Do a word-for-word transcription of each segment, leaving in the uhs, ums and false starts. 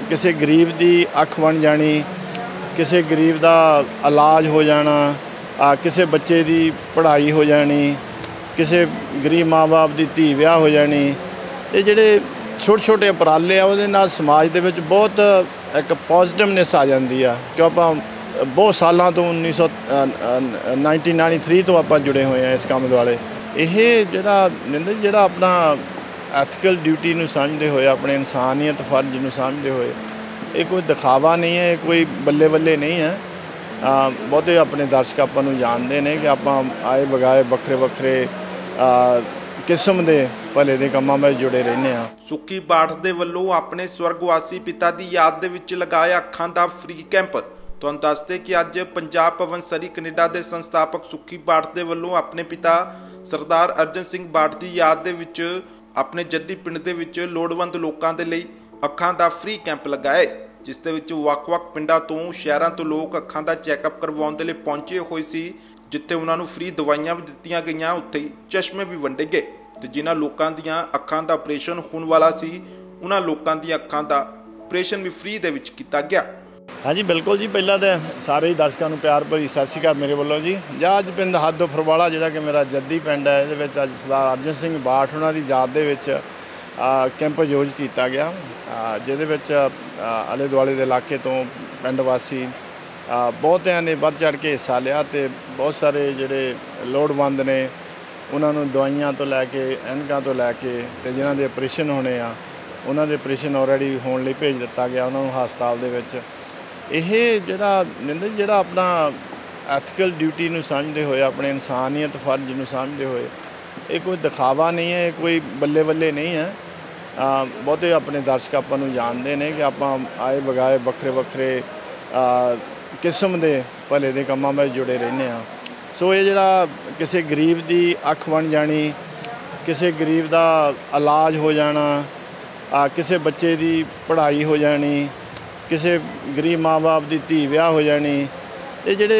किसी गरीब की अख बन जानी, किसी गरीब का इलाज हो जाना, किसी बच्चे की पढ़ाई हो जानी, किसी गरीब माँ बाप की धी विआह हो जानी। ये जिहड़े छोटे छोटे उपराले आ उहदे नाल समाज दे विच बहुत एक पॉजिटिवनैस आ जाती है। क्यों आपां बहुत सालों तो उन्नीस सौ नाइनटीन नाइनटी थ्री तो आप जुड़े हुए हैं इस काम दुआले। ये जिहड़ा निंदर जिहड़ा अपना एथिकल ड्यूटी नूं समझदे होए, अपने इंसानियत फर्ज नूं समझदे होए, ये कोई दिखावा नहीं है, कोई बल्ले बल्ले नहीं है। बहुते अपने दर्शक आपां नूं जानदे ने कि आपां आए बगाए वखरे वखरे किस्म के भले के कामां में जुड़े रहने आ। सुक्की बाठ दे वल्लों अपने स्वर्गवासी पिता की याद दे विच लगाया अखां दा फ्री कैंप। तुहानूं दसदे कि अज पंजाब भवन सरी कनेडा के संस्थापक सुक्की बाठ दे वल्लों अपने पिता सरदार अर्जन सिंह बाठ की याद दे विच अपने जद्दी पिंड दे विच लोड़वंद लोकां दे लई अखां दा फ्री कैंप लगाए, जिस दे विच वख-वख पिंडां तों शहरां तों लोग अखां दा चैकअप करवाउण दे लई पहुंचे होए सी। जिथे उन्हां नूं फ्री दवाइयां भी दित्तियां गईयां, उत्थे चश्मे भी वंडे गए ते जिन्हां लोकां दीयां अखां दा ऑपरेशन होण वाला सी उन्हां लोकां दीयां अखां दा ऑपरेशन भी फ्री दे विच कीता गया। हाँ जी बिल्कुल जी, पहला तो सारे ही दर्शकों को प्यार भरी सत श्री अकाल मेरे वालों जी। जहाज पिंड हद फरवाला जिहड़ा कि मेरा जद्दी पिंड है, ये अज सरदार अर्जन सिंह बाठ उन्हां दी याद दे विच कैंप आयोजित किया गया, जिहदे विच आले दुआले दे इलाके तो पिंड वासी बहुतिਆਂ ने बढ़ चढ़ के हिस्सा लिया। तो बहुत सारे जिहड़े लोड़वंद ने उन्होंने दवाइयां तो लैके एनकों तो लैके ते जिन्हां दे ऑपरेशन होने आ उन्हां दे ऑपरेशन ऑलरेडी होने लई भेज दिता गया उन्होंने हस्पताल दे विच। ये जिहड़ा निंदर जिहड़ा अपना एथिकल ड्यूटी नूं समझदे होए, अपने इंसानियत फर्ज नूं समझदे होए, ये कोई दिखावा नहीं है, कोई बल्ले बल्ले नहीं है। बहुते अपने दर्शक आपां नूं जानदे ने कि आपां आए बगाए वखरे वखरे किस्म के भले के कामां में जुड़े रहने आ। सो ये जिहड़ा किसी गरीब की अख बन जानी, किसी गरीब का इलाज हो जाना, किसी बच्चे की पढ़ाई हो जानी, किसी गरीब माँ बाप की धी विआह हो जानी, ये जिहड़े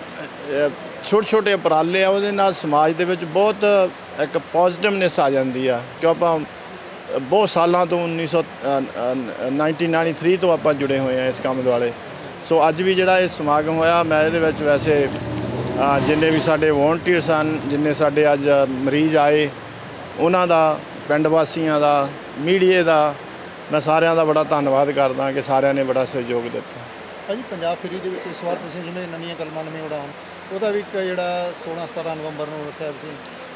छोटे छोटे उपराले आ उहदे नाल समाज दे विच बहुत एक पॉजिटिवनैस आ जाती है। क्यों आपां बहुत सालों तो उन्नीस सौ नाइनटीन नाइनटी थ्री तो आप जुड़े हुए हैं इस काम दुआले। सो अज भी जिहड़ा इस समागम होया, मैं इहदे विच वैसे जिन्ने भी साडे वॉलंटियर सन, जिन्ने साडे अज मरीज आए, उन्हां दा पिंड वासियां दा मीडिया दा मैं सारिਆਂ ਦਾ बड़ा धन्नवाद करदा कि सारिਆਂ ने बड़ा सहयोग दिता। भाजी पंजाब फ्री ਦੇ ਵਿੱਚ ਇਸ ਵਾਰ ਤੁਸੀਂ ਜਿਵੇਂ ਨਵੀਆਂ ਕਲਮਾਂ ਨਵੀਂ ਉਡਾਣ ਉਹਦਾ ਵੀ ਇੱਕ ਜਿਹੜਾ सोलह सत्रह नवंबर ਨੂੰ ਰੱਖਿਆ ਤੁਸੀਂ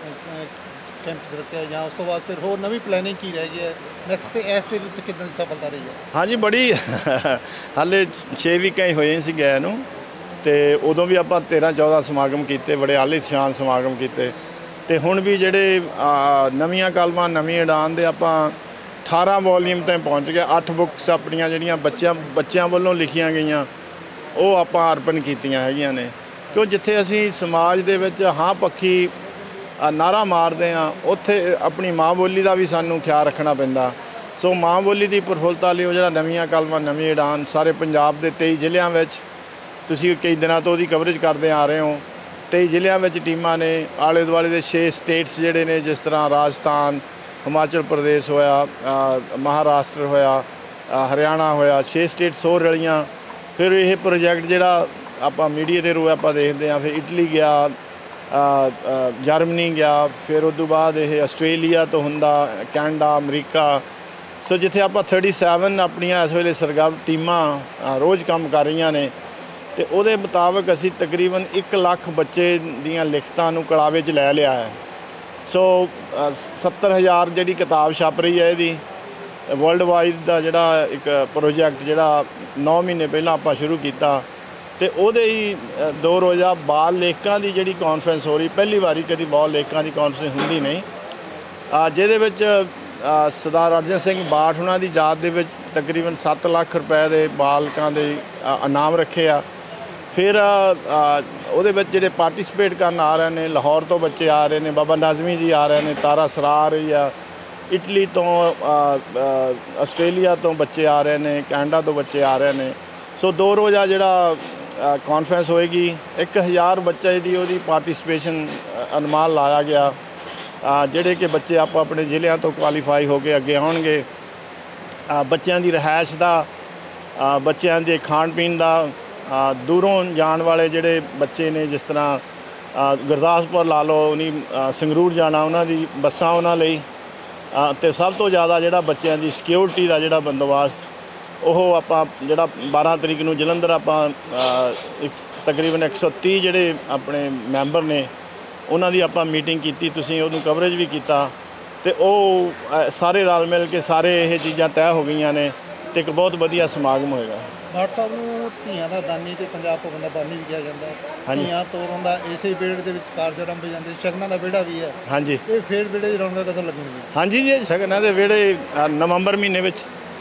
कैंप रखा है, जहाँ उस तो बाद फिर होर नवी प्लैनिंग की रह गई है नैक्सट इस कितनी सफलता रही है? हाँ जी बड़ी हाले छे वीकां ही होए सी गए नूं ते उदों भी आपां तेरह चौदह समागम किए, बड़े आलीशान समागम किए। तो हुण भी जिहड़े नवीं कलमां नवीं उडान दे आपां अठारह वॉल्यूम तक पहुँच गए। अठ बुक्स अपनियां जिहड़ियां बच्चियां बच्चियां वल्लों लिखियां गईयां वो आपां अर्पण कीतियां हैगियां ने। क्यों जिथे असीं समाज दे विच हाँ पक्षी नारा मारते हैं, उत्थे अपनी माँ बोली का भी सानू ख्याल रखना पैंदा। सो माँ बोली की प्रफुलता लिए जो नवीं कलमां नवीं उड़ान सारे पंजाब के तेई जिलों में तुसीं कई दिनों तो उसकी कवरेज करते आ रहे हो। तेई जिलों में टीमां ने आले दुआले के छे स्टेट्स जिहड़े ने, जिस तरह राजस्थान, हिमाचल प्रदेश होया, महाराष्ट्र होया, हरियाणा होया, छे स्टेट्स होर रलियां। फिर यह प्रोजैक्ट जिहड़ा आपां मीडिया के रू आपां देखते हैं, फिर इटली गया, जर्मनी गया, फिर उस तो बाद ये आस्ट्रेलिया तो हुंदा, कैनेडा, अमरीका। सो जिथे आप थर्टी सैवन अपनियां इस वेले सरगर्म टीमां रोज़ काम कर रही ने, तो उहदे मुताबिक असी तकरीबन एक लाख बच्चे दियां लिखतां नूं कलावे च लै लिया है। सो सत्तर हज़ार जिहड़ी किताब छप रही है, यदी वर्ल्ड वाइड का जिहड़ा एक प्रोजैक्ट जिहड़ा नौ महीने पहलां आपां शुरू किया, तो उहदे ही दो रोज़ा बाल लेखकां की जिहड़ी कॉन्फ्रेंस हो रही, पहली बारी कभी बाल लेखकां की कॉन्फ्रेंस हुंदी नहीं, जिहदे विच सरदार अर्जन सिंह बाठ उन्हां दी याद दे विच तकरीबन सत्त लाख रुपए के बालकां दे इनाम रखे आ। फिर उहदे विच जिहड़े पार्टिसिपेट करन आ रहे हैं, लाहौर तो बच्चे आ रहे हैं, बाबा नाज़मी जी आ रहे हैं, तारा सरार या इटली तो आस्ट्रेलिया तो बच्चे आ रहे हैं, कैनेडा तो बच्चे आ रहे हैं। सो दो रोज़ा जिहड़ा कॉन्फ्रेंस होएगी, एक हज़ार बच्चे की उहदी पार्टिसिपेशन अनुमान लाया गया, जिहड़े कि बच्चे आप अपने जिलों तो क्वालीफाई होकर अगे आउणगे। बच्चों की रिहाइश का ਅ, ਬੱਚਿਆਂ ਦੇ ਖਾਣ ਪੀਣ ਦਾ ਅ, ਦੂਰੋਂ ਜਾਣ ਵਾਲੇ ਜਿਹੜੇ ਬੱਚੇ ਨੇ, ਜਿਸ ਤਰ੍ਹਾਂ ਅ, ਗੁਰਦਾਸਪੁਰ ਲਾ ਲਓ, ਨਹੀਂ ਅ, ਸੰਗਰੂਰ ਜਾਣਾ, ਉਹਨਾਂ ਦੀ ਬੱਸਾਂ ਉਹਨਾਂ ਲਈ, ਅਤੇ ਸਭ ਤੋਂ ਜ਼ਿਆਦਾ ਜਿਹੜਾ ਬੱਚਿਆਂ ਦੀ ਸਿਕਿਉਰਿਟੀ ਦਾ ਜਿਹੜਾ ਬੰਦੋਬਸਤ, ਉਹ ਆਪਾਂ ਜਿਹੜਾ ਬਾਰਾਂ ਤਰੀਕ ਨੂੰ ਜਲੰਧਰ ਆਪਾਂ ਅ, ਇੱਕ ਤਕਰੀਬਨ ਇੱਕ ਸੌ ਤੀਹ ਜਿਹੜੇ ਆਪਣੇ ਮੈਂਬਰ ਨੇ, ਉਹਨਾਂ ਦੀ ਆਪਾਂ ਮੀਟਿੰਗ ਕੀਤੀ, ਤੁਸੀਂ ਉਹਨੂੰ ਕਵਰੇਜ ਵੀ ਕੀਤਾ, ਅਤੇ ਉਹ ਅ, ਸਾਰੇ ਰਲ ਮਿਲ ਕੇ ਸਾਰੇ ਇਹ ਚੀਜ਼ਾਂ ਤੈਅ ਹੋ ਗਈਆਂ ਨੇ, ਅਤੇ ਇੱਕ ਬਹੁਤ ਵਧੀਆ ਸਮਾਗਮ ਹੋਏਗਾ। ਬਾਠ ਸਾਹਿਬ ਨੂੰ ਧੀਆਂ ਦਾ ਦਾਨੀ ਅਤੇ ਪੰਜਾਬ ਭਵਨ ਦਾ ਦਾਨੀ ਵੀ ਕਿਹਾ ਜਾਂਦਾ ਹੈ। ਧੀਆਂ ਤੋਰਨ ਦਾ ਇਸੇ ਵਿਹੜੇ ਦੇ ਵਿੱਚ ਕਾਰਜ ਆਰੰਭ ਹੋ ਜਾਂਦੇ, ਸ਼ਗਨਾਂ ਦਾ ਵਿਹੜਾ ਵੀ ਹੈ। ਹਾਂਜੀ, ਇਹ ਫਿਰ ਵਿਹੜੇ 'ਚ ਰੌਣਕਾਂ ਕਦੋਂ ਲੱਗਣਗੀਆਂ? ਹਾਂਜੀ ਜੀ, ਸ਼ਗਨਾਂ ਦੇ ਵਿਹੜੇ ਅ, ਨਵੰਬਰ ਮਹੀਨੇ ਵਿੱਚ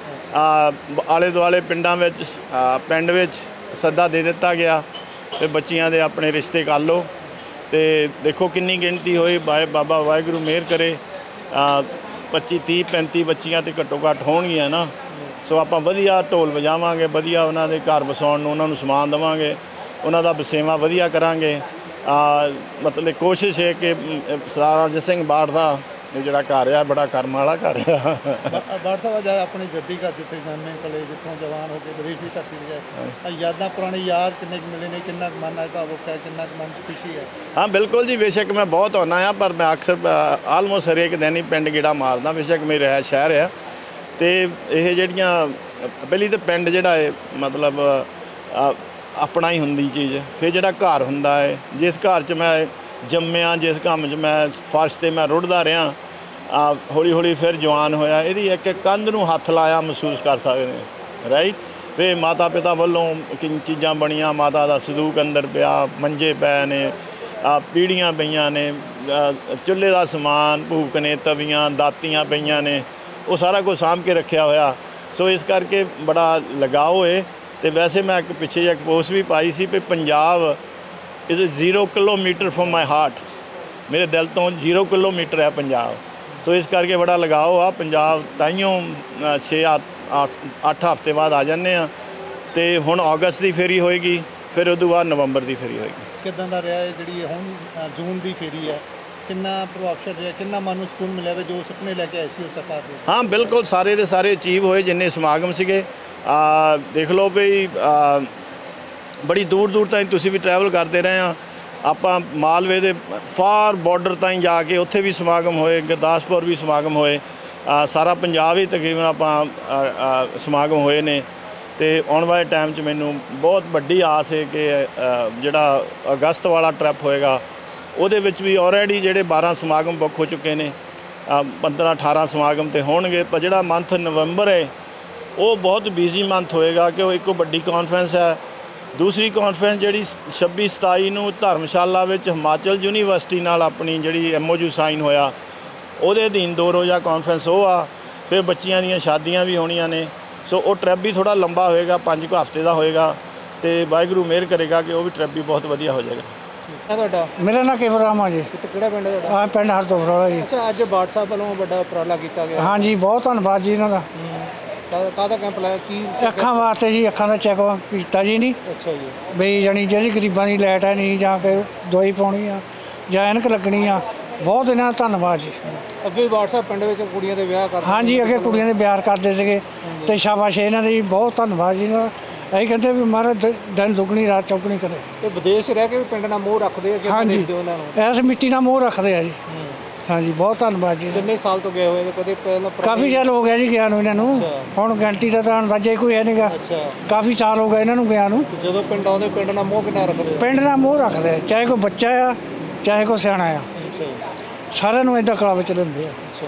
ਆਲੇ ਦੁਆਲੇ ਪਿੰਡਾਂ ਵਿੱਚ, ਅ, ਪਿੰਡ ਵਿੱਚ ਸੱਦਾ ਦੇ ਦਿੱਤਾ ਗਿਆ ਤੇ ਬੱਚੀਆਂ ਦੇ ਆਪਣੇ ਰਿਸ਼ਤੇ ਕਰ ਲਓ, ਅਤੇ ਦੇਖੋ ਕਿੰਨੀ ਗਿਣਤੀ ਹੋਈ। ਬਾਏ ਬਾਬਾ ਵਾਹਿਗੁਰੂ ਮਿਹਰ ਕਰੇ, ਪੱਚੀ ਤੀਹ ਪੈਂਤੀ ਬੱਚੀਆਂ ਤਾਂ ਘੱਟੋ ਘੱਟ ਹੋਣਗੀਆਂ ਨਾ। ਸੋ ਆਪਾਂ ਵਧੀਆ ਢੋਲ ਵਜਾਵਾਂਗੇ, ਵਧੀਆ ਉਹਨਾਂ ਦੇ ਘਰ ਵਸਾਉਣ ਨੂੰ ਉਹਨਾਂ ਨੂੰ ਸਮਾਨ ਦੇਵਾਂਗੇ, ਉਹਨਾਂ ਦਾ ਵਸੇਵਾ ਵਧੀਆ ਕਰਾਂਗੇ। ਮਤਲਬ ਕੋਸ਼ਿਸ਼ ਹੈ ਕਿ ਸਰਦਾਰ ਅਰਜਨ ਸਿੰਘ ਬਾਠ ਦਾ ਇਹ ਜਿਹੜਾ ਘਰ ਆ, ਬੜਾ ਕਰਮ ਵਾਲਾ ਘਰ ਆ। ਬਾਠ ਸਾਹਿਬ ਅੱਜ ਆਪਣੇ ਜੱਦੀ ਘਰ ਜਿੱਥੇ ਜਨਮੇ ਪਲੇ, ਜਿੱਥੋਂ ਜਵਾਨ ਹੋ ਕੇ ਵਿਦੇਸ਼ ਦੀ ਧਰਤੀ 'ਤੇ ਗਏ, ਯਾਦਾਂ ਪੁਰਾਣੇ ਯਾਰ ਕਿੰਨੇ ਕੁ ਮਿਲੇ ਨੇ, ਕਿੰਨਾ ਕੁ ਮਨ ਅੱਜ ਭਾਵੁਕ ਹੈ, ਕਿੰਨਾ ਕੁ ਮਨ 'ਚ ਖੁਸ਼ੀ ਹੈ? ਹਾਂ ਬਿਲਕੁਲ ਜੀ, ਬੇਸ਼ੱਕ ਮੈਂ ਬਹੁਤ ਆਉਂਦਾ ਆ, ਪਰ ਮੈਂ ਅਕਸਰ ਆਲਮੋਸਟ ਹਰੇਕ ਦਿਨ ਹੀ ਪਿੰਡ ਗੇੜਾ ਮਾਰਦਾ। ਬੇਸ਼ੱਕ ਮੇਰਾ ਹੈ ਸ਼ਹਿਰ ਆ, ਅਤੇ ਇਹ ਜਿਹੜੀਆਂ ਪਹਿਲੀ ਤਾਂ ਪਿੰਡ ਜਿਹੜਾ ਹੈ ਮਤਲਬ ਆਪਣਾ ਹੀ ਹੁੰਦੀ ਚੀਜ਼, ਫਿਰ ਜਿਹੜਾ ਘਰ ਹੁੰਦਾ ਹੈ, ਜਿਸ ਘਰ 'ਚ ਮੈਂ ਜੰਮਿਆ, ਜਿਸ ਕੰਮ 'ਚ ਮੈਂ ਫਰਸ਼ 'ਤੇ ਮੈਂ ਰੁੜਦਾ ਰਿਹਾ, ਹੌਲੀ ਹੌਲੀ ਫਿਰ ਜਵਾਨ ਹੋਇਆ, ਇਹਦੀ ਇੱਕ ਇੱਕ ਕੰਧ ਨੂੰ ਹੱਥ ਲਾਇਆ ਮਹਿਸੂਸ ਕਰ ਸਕਦੇ ਰਾਈਟ। ਫਿਰ ਮਾਤਾ ਪਿਤਾ ਵੱਲੋਂ ਕਿੰਨ ਚੀਜ਼ਾਂ ਬਣੀਆਂ, ਮਾਤਾ ਦਾ ਸੰਦੂਕ ਅੰਦਰ ਪਿਆ, ਮੰਜੇ ਪਏ ਨੇ, ਪੀੜੀਆਂ ਪਈਆਂ ਨੇ, ਚੁੱਲ੍ਹੇ ਦਾ ਸਮਾਨ, ਭੂਕ ਨੇ, ਤਵੀਆਂ, ਦਾਤੀਆਂ ਪਈਆਂ ਨੇ, ਉਹ ਸਾਰਾ ਕੁਝ ਸਾਂਭ ਕੇ ਰੱਖਿਆ ਹੋਇਆ। ਸੋ ਇਸ ਕਰਕੇ ਬੜਾ ਲਗਾਓ ਹੈ। ਅਤੇ ਵੈਸੇ ਮੈਂ ਇੱਕ ਪਿੱਛੇ ਜਿਹੇ ਇੱਕ ਪੋਸਟ ਵੀ ਪਾਈ ਸੀ ਵੀ Punjab is zero kilometre from my heart, ਮੇਰੇ ਦਿਲ ਤੋਂ ਜ਼ੀਰੋ ਕਿਲੋਮੀਟਰ ਹੈ ਪੰਜਾਬ। ਸੋ ਇਸ ਕਰਕੇ ਬੜਾ ਲਗਾਓ ਆ ਪੰਜਾਬ। ਤਾਈਓਂ ਛੇ ਅੱਠ ਹਫ਼ਤੇ ਬਾਅਦ ਆ ਜਾਂਦੇ ਹਾਂ, ਅਤੇ ਹੁਣ ਅਗਸਤ ਦੀ ਫੇਰੀ ਹੋਏਗੀ, ਫਿਰ ਉਦੋਂ ਬਾਅਦ ਨਵੰਬਰ ਦੀ ਫੇਰੀ ਹੋਏਗੀ। ਕਿੱਦਾਂ ਦਾ ਰਿਹਾ ਜਿਹੜੀ ਹੁਣ ਜੂਨ ਦੀ ਫੇਰੀ ਹੈ, ਕਿੰਨਾ ਪ੍ਰਭਾਵਸ਼ਾਲੀ ਰਿਹਾ, ਕਿੰਨਾ ਮਨ ਨੂੰ ਸਕੂਨ ਮਿਲਿਆ ਵੇ ਜੋ ਸੁਪਨੇ ਲੈ ਕੇ ਆਏ ਸੀ ਉਸ ਸਰਕਾਰ ਦੇ? ਹਾਂ ਬਿਲਕੁਲ, ਸਾਰੇ ਦੇ ਸਾਰੇ ਅਚੀਵ ਹੋਏ ਜਿੰਨੇ ਸਮਾਗਮ ਸੀਗੇ। ਦੇਖ ਲਓ ਵੀ ਬੜੀ ਦੂਰ ਦੂਰ ਤਾਈਂ ਤੁਸੀਂ ਵੀ ਟਰੈਵਲ ਕਰਦੇ ਰਹੇ ਆ, ਆਪਾਂ ਮਾਲਵੇ ਦੇ ਫਾਰ ਬਾਰਡਰ ਤਾਈਂ ਜਾ ਕੇ ਉੱਥੇ ਵੀ ਸਮਾਗਮ ਹੋਏ, ਗੁਰਦਾਸਪੁਰ ਵੀ ਸਮਾਗਮ ਹੋਏ, ਸਾਰਾ ਪੰਜਾਬ ਹੀ ਤਕਰੀਬਨ ਆਪਾਂ ਸਮਾਗਮ ਹੋਏ ਨੇ। ਅਤੇ ਆਉਣ ਵਾਲੇ ਟਾਈਮ 'ਚ ਮੈਨੂੰ ਬਹੁਤ ਵੱਡੀ ਆਸ ਹੈ ਕਿ ਜਿਹੜਾ ਅਗਸਤ ਵਾਲਾ ਟ੍ਰਿਪ ਹੋਏਗਾ ਉਹਦੇ ਵਿੱਚ ਵੀ ਆਲਰੇਡੀ ਜਿਹੜੇ ਬਾਰਾਂ ਸਮਾਗਮ ਬੁੱਕ ਹੋ ਚੁੱਕੇ ਨੇ, ਪੰਦਰਾਂ ਅਠਾਰਾਂ ਸਮਾਗਮ ਤਾਂ ਹੋਣਗੇ, ਪਰ ਜਿਹੜਾ ਮੰਥ ਨਵੰਬਰ ਹੈ ਉਹ ਬਹੁਤ ਬਿਜ਼ੀ ਮੰਥ ਹੋਏਗਾ, ਕਿ ਉਹ ਇੱਕ ਵੱਡੀ ਕਾਨਫਰੰਸ ਹੈ। ਦੂਸਰੀ ਕਾਨਫਰੰਸ ਜਿਹੜੀ ਛੱਬੀ ਸਤਾਈ ਨੂੰ ਧਰਮਸ਼ਾਲਾ ਵਿੱਚ ਹਿਮਾਚਲ ਯੂਨੀਵਰਸਿਟੀ ਨਾਲ ਆਪਣੀ ਜਿਹੜੀ ਐਮ ਓ ਯੂ ਸਾਈਨ ਹੋਇਆ, ਉਹਦੇ ਅਧੀਨ ਦੋ ਰੋਜ਼ਾ ਕਾਨਫਰੰਸ ਉਹ ਆ। ਫਿਰ ਬੱਚੀਆਂ ਦੀਆਂ ਸ਼ਾਦੀਆਂ ਵੀ ਹੋਣੀਆਂ ਨੇ, ਸੋ ਉਹ ਟ੍ਰਿਪ ਵੀ ਥੋੜ੍ਹਾ ਲੰਬਾ ਹੋਏਗਾ, ਪੰਜ ਕੁ ਹਫ਼ਤੇ ਦਾ ਹੋਏਗਾ, ਅਤੇ ਵਾਹਿਗੁਰੂ ਮਿਹਰ ਕਰੇਗਾ ਕਿ ਉਹ ਵੀ ਟ੍ਰਿਪ ਵੀ ਬਹੁਤ ਵਧੀਆ ਹੋ ਜਾਏਗਾ। ਤੁਹਾਡਾ? ਮੇਰਾ ਨਾਂ ਕੇਵਲ ਰਾਮ ਆ ਜੀ। ਕਿਹੜਾ ਪਿੰਡ ਹੈ ਤੁਹਾਡਾ? ਹਾਂ, ਪਿੰਡ ਹਰਦੋਬਰਵਾਲਾ ਜੀ। ਅੱਛਾ, ਅੱਜ ਬਾਠ ਸਾਹਿਬ ਵੱਲੋਂ ਵੱਡਾ ਉਪਰਾਲਾ ਕੀਤਾ ਗਿਆ? ਹਾਂਜੀ, ਬਹੁਤ ਧੰਨਵਾਦ ਜੀ ਇਹਨਾਂ ਦਾ। ਕਾਹਦਾ ਕੈਂਪ ਲਾਇਆ? ਕੀ ਅੱਖਾਂ ਵਾਸਤੇ ਜੀ, ਅੱਖਾਂ ਦਾ ਚੈੱਕ ਕੀਤਾ ਜੀ। ਨਹੀਂ ਅੱਛਾ ਜੀ, ਬਈ ਜਾਣੀ ਜਿਹੜੀ ਗਰੀਬਾਂ ਦੀ ਲਾਈਟ ਹੈ ਨਹੀਂ, ਜਾਂ ਕਿ ਦਵਾਈ ਪਾਉਣੀ ਆ ਜਾਂ ਐਨਕ ਲੱਗਣੀ ਆ, ਬਹੁਤ ਇਹਨਾਂ ਦਾ ਧੰਨਵਾਦ ਜੀ। ਅੱਗੇ ਬਾਠ ਸਾਹਿਬ ਪਿੰਡ ਵਿੱਚ ਕੁੜੀਆਂ ਦੇ ਵਿਆਹ ਕਰਦੇ? ਹਾਂਜੀ, ਅੱਗੇ ਕੁੜੀਆਂ ਦੇ ਵਿਆਹ ਕਰਦੇ ਸੀਗੇ, ਅਤੇ ਸ਼ਾਬਾਸ਼ ਇਹਨਾਂ ਦੇ ਜੀ, ਬਹੁਤ ਧੰਨਵਾਦ ਜੀ ਇਹਨਾਂ ਦਾ। ਅਸੀਂ ਕਹਿੰਦੇ ਵੀ ਮਹਾਰਾਜ ਦਿਨ ਦੁੱਗਣੀ ਰਾਤ ਚੌਗਣੀ ਕਰੇ। ਤੇ ਵਿਦੇਸ਼ ਰਹਿ ਕੇ ਵੀ ਪਿੰਡ ਨਾਲ ਮੋਹ ਰੱਖਦੇ ਆ? ਹਾਂਜੀ, ਉਹਨਾਂ ਨੂੰ ਇਸ ਮਿੱਟੀ ਨਾਲ ਮੋਹ ਰੱਖਦੇ ਆ ਜੀ। ਹਾਂਜੀ, ਬਹੁਤ ਧੰਨਵਾਦ ਜੀ। ਕਿੰਨੇ ਸਾਲ ਤੋਂ ਗਏ ਹੋਏ? ਕਦੇ ਪਹਿਲਾਂ? ਕਾਫੀ ਸਾਲ ਹੋ ਗਿਆ ਜੀ ਗਿਆ ਨੂੰ ਇਹਨਾਂ ਨੂੰ, ਹੁਣ ਗਿਣਤੀ ਦਾ ਤਾਂ ਅੰਦਾਜ਼ਾ ਹੀ ਕੋਈ ਹੈ ਨਹੀਂਗਾ। ਕਾਫੀ ਸਾਲ ਹੋ ਗਏ ਇਹਨਾਂ ਨੂੰ ਗਿਆ ਨੂੰ। ਜਦੋਂ ਪਿੰਡ ਆਉਂਦੇ ਪਿੰਡ ਨਾਲ ਮੋਹ ਕਿੰਨਾ ਰੱਖਦੇ? ਪਿੰਡ ਨਾਲ ਮੋਹ ਰੱਖਦੇ, ਚਾਹੇ ਕੋਈ ਬੱਚਾ ਆ ਚਾਹੇ ਕੋਈ ਸਿਆਣਾ ਆ, ਸਾਰਿਆਂ ਨੂੰ ਇੱਦਾਂ ਕਲਾ ਵਿੱਚ ਲੈਂਦੇ ਆ।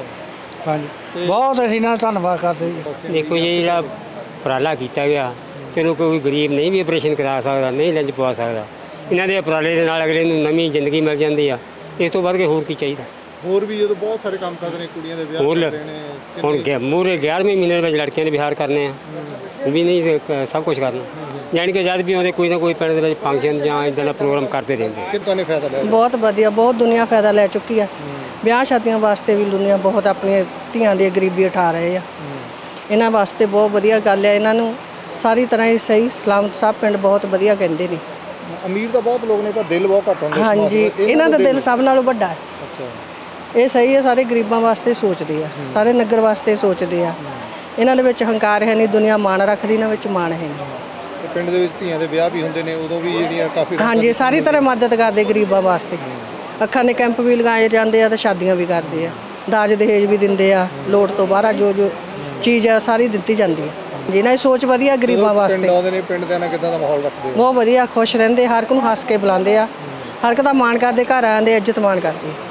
ਹਾਂਜੀ, ਬਹੁਤ ਅਸੀਂ ਇਹਨਾਂ ਦਾ ਧੰਨਵਾਦ ਕਰਦੇ ਜੀ। ਦੇਖੋ ਜੀ, ਜਿਹੜਾ ਉਪਰਾਲਾ ਕੀਤਾ ਗਿਆ, ਚਲੋ ਕੋਈ ਗਰੀਬ ਨਹੀਂ ਵੀ ਆਪਰੇਸ਼ਨ ਕਰਾ ਸਕਦਾ, ਨਹੀਂ ਲੰਜ ਪਵਾ ਸਕਦਾ, ਇਹਨਾਂ ਦੇ ਉਪਰਾਲੇ ਦੇ ਨਾਲ ਅਗਲੇ ਨੂੰ ਨਵੀਂ ਜ਼ਿੰਦਗੀ ਮਿਲ ਜਾਂਦੀ ਆ। ਇਸ ਤੋਂ ਵੱਧ ਕੇ ਹੋਰ ਕੀ ਚਾਹੀਦਾ? ਹੋਰ ਵੀ ਜਦੋਂ ਬਹੁਤ ਸਾਰੇ ਕੰਮ ਕਰਦੇ ਨੇ, ਕੁੜੀਆਂ ਦੇ ਵਿਆਹ ਕਰਦੇ ਨੇ। ਹੁਣ ਮੂਹਰੇ ਗਿਆਰ੍ਹਵੇਂ ਮਹੀਨੇ ਦੇ ਵਿੱਚ ਲੜਕੀਆਂ ਦੇ ਵਿਆਹ ਕਰਨੇ ਆ, ਵੀ ਨਹੀਂ ਸਭ ਕੁਛ ਕਰਨਾ, ਜਾਣੀ ਕਿ ਜਦ ਵੀ ਆਉਂਦੇ ਕੋਈ ਨਾ ਕੋਈ ਪਿੰਡ ਦੇ ਵਿੱਚ ਫੰਕਸ਼ਨ ਜਾਂ ਇੱਦਾਂ ਦਾ ਪ੍ਰੋਗਰਾਮ ਕਰਦੇ ਰਹਿੰਦੇ। ਕਿੰਨਾ ਨੇ ਫਾਇਦਾ ਲਿਆ? ਬਹੁਤ ਵਧੀਆ, ਬਹੁਤ ਦੁਨੀਆ ਫਾਇਦਾ ਲੈ ਚੁੱਕੀ ਆ। ਵਿਆਹ ਸ਼ਾਦੀਆਂ ਵਾਸਤੇ ਵੀ ਦੁਨੀਆ ਬਹੁਤ ਆਪਣੀਆਂ ਧੀਆਂ ਦੀ ਗਰੀਬੀ ਉਠਾ ਰਹੇ ਆ। ਇਹਨਾਂ ਵਾਸਤੇ ਬਹੁਤ ਵਧੀਆ ਗੱਲ ਹੈ। ਇਹਨਾਂ ਨੂੰ ਸਾਰੀ ਤਰ੍ਹਾਂ ਹੀ ਸਹੀ ਸਲਾਮਤ ਸਭ ਪਿੰਡ ਬਹੁਤ ਵਧੀਆ ਕਹਿੰਦੇ ਨੇ। ਅਮੀਰ ਤਾਂ ਬਹੁਤ ਲੋਕ ਨੇ, ਪਰ ਦਿਲ ਬਹੁਤ ਘੱਟ ਹੁੰਦੇ। ਹਾਂਜੀ, ਇਹਨਾਂ ਦਾ ਦਿਲ ਸਭ ਨਾਲੋਂ ਵੱਡਾ ਹੈ। ਅੱਛਾ, ਇਹ ਸਹੀ ਹੈ, ਸਾਰੇ ਗਰੀਬਾਂ ਵਾਸਤੇ ਸੋਚਦੇ ਆ, ਸਾਰੇ ਨਗਰ ਵਾਸਤੇ ਸੋਚਦੇ ਆ। ਇਹਨਾਂ ਦੇ ਵਿੱਚ ਹੰਕਾਰ ਹੈ ਨਹੀਂ, ਦੁਨੀਆ ਮਾਣ ਰੱਖਦੀ, ਇਹਨਾਂ ਵਿੱਚ ਮਾਣ ਹੈ ਨਹੀਂ। ਤੇ ਪਿੰਡ ਦੇ ਵਿੱਚ ਧੀਆਂ ਦੇ ਵਿਆਹ ਵੀ ਹੁੰਦੇ ਨੇ, ਉਦੋਂ ਵੀ ਜਿਹੜੀਆਂ ਕਾਫੀ ਹਾਂਜੀ, ਸਾਰੀ ਤਰ੍ਹਾਂ ਮਦਦ ਕਰਦੇ ਗਰੀਬਾਂ ਵਾਸਤੇ। ਅੱਖਾਂ ਦੇ ਕੈਂਪ ਵੀ ਲਗਾਏ ਜਾਂਦੇ ਆ ਤੇ ਸ਼ਾਦੀਆਂ ਵੀ ਕਰਦੇ ਆ, ਦਾਜ ਦਹੇਜ ਵੀ ਦਿੰਦੇ ਆ, ਲੋੜ ਤੋਂ ਬਾਹਰ ਜੋ ਜੋ ਚੀਜ਼ ਆ ਸਾਰੀ ਦਿੱਤੀ ਜਾਂਦੀ ਹੈ। ਜਿਹਨਾਂ ਦੀ ਸੋਚ ਵਧੀਆ ਗਰੀਬਾਂ ਵਾਸਤੇ। ਪਿੰਡ ਆਉਂਦੇ ਨੇ, ਪਿੰਡ ਦੇ ਨਾਲ ਕਿੱਦਾਂ ਦਾ ਮਾਹੌਲ ਰੱਖਦੇ ਹੋ? ਬਹੁਤ ਵਧੀਆ, ਖੁਸ਼ ਰਹਿੰਦੇ, ਹਰ ਇੱਕ ਨੂੰ ਹੱਸ ਕੇ ਬੁਲਾਉਂਦੇ ਆ, ਹਰ ਇੱਕ ਦਾ ਮਾਣ ਕਰਦੇ, ਘਰ ਆਉਂਦੇ, ਇੱਜ਼ਤ ਮਾਣ ਕਰਦੇ।